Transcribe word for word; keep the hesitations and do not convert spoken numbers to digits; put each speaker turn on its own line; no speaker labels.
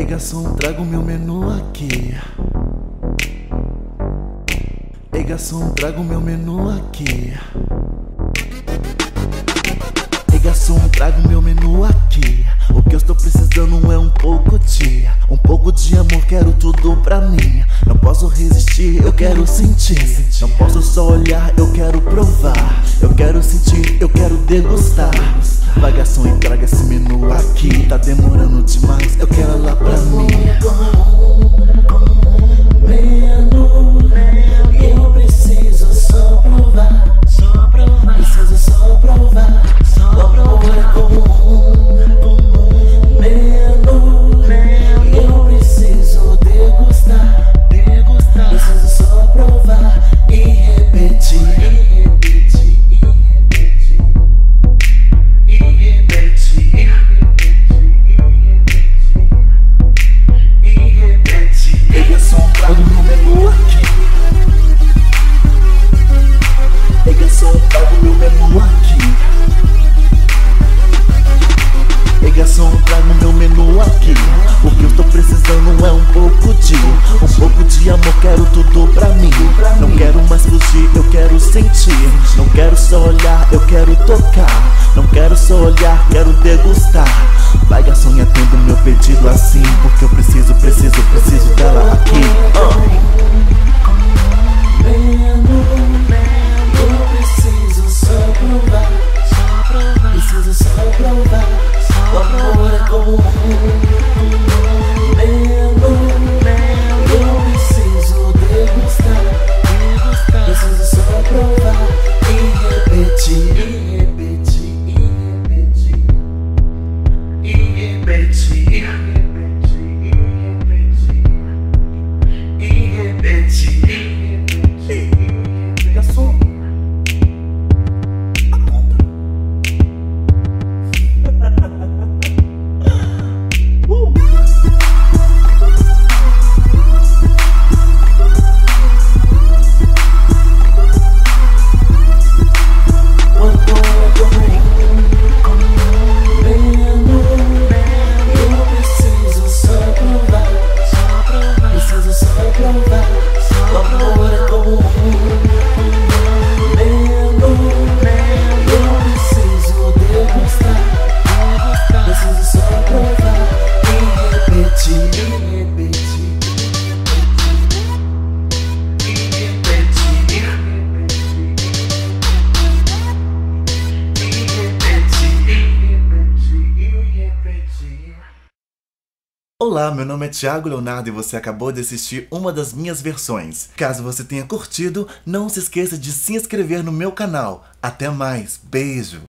Ei garçom, traga o meu menu aqui. Ei garçom, traga o meu menu aqui. Ei garçom, traga o meu menu aqui. O que eu estou precisando é um pouco de Um pouco de amor, quero tudo pra mim. Não posso resistir, eu quero sentir. Não posso só olhar, eu quero provar. Eu quero sentir, eu quero degustar. Vai garçom e traga esse menu aqui. Tá demorando demais, eu quero lá pra mim. Menu, eu preciso só provar. Só provar, preciso só provar. Só provar com menu, eu preciso degustar. Degustar, preciso só provar e repetir. E repetir. E repetir. Ei garçom, traga o meu menu aqui. Ei garçom, traga o meu menu aqui. Ei garçom, traga o meu menu aqui. O que eu tô precisando é um pouco de Um pouco de amor, quero tudo pra mim. Não quero mais fugir, eu quero sentir. Não quero só olhar, eu quero tocar. Não quero só olhar, quero degustar. Vai garçom e atenda o meu pedido assim, porque eu preciso, preciso, preciso dela aqui. uh. Eu preciso só provar. Preciso só provar. O amor é comum. Eu preciso degustar. Preciso só provar e repetir. E repetir. E repetir. E repetir. E repetir. Garçom, olá, meu nome é Thiago Leonardo e você acabou de assistir uma das minhas versões. Caso você tenha curtido, não se esqueça de se inscrever no meu canal. Até mais, beijo!